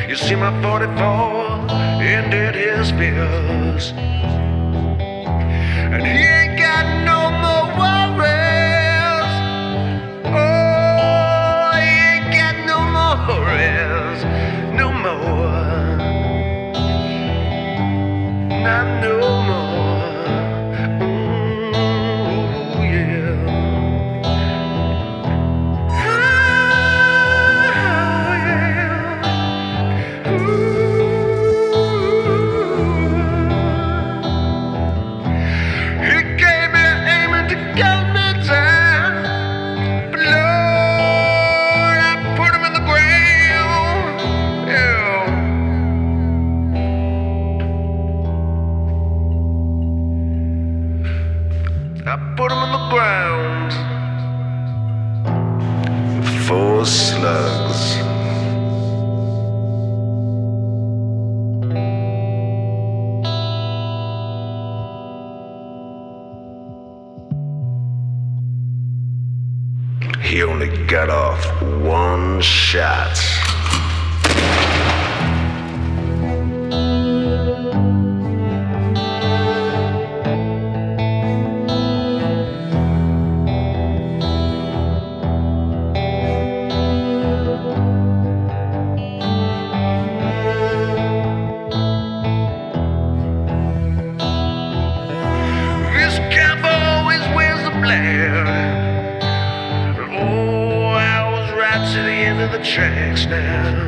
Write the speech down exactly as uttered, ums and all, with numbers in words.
You see my forty-four ended his fears, and he ain't got no more worries. Oh, he ain't got no more worries, no more, not no more. Ooh, yeah. I put him on the ground. Four slugs. He only got off one shot. Oh, I was right to the end of the tracks now.